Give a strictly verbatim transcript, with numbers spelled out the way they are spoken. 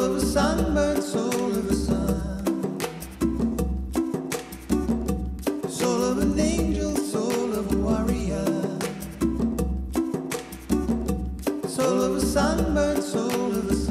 of a sunbird, soul of a sun, soul of an angel, soul of a warrior, soul of a sunbird, soul of a sun.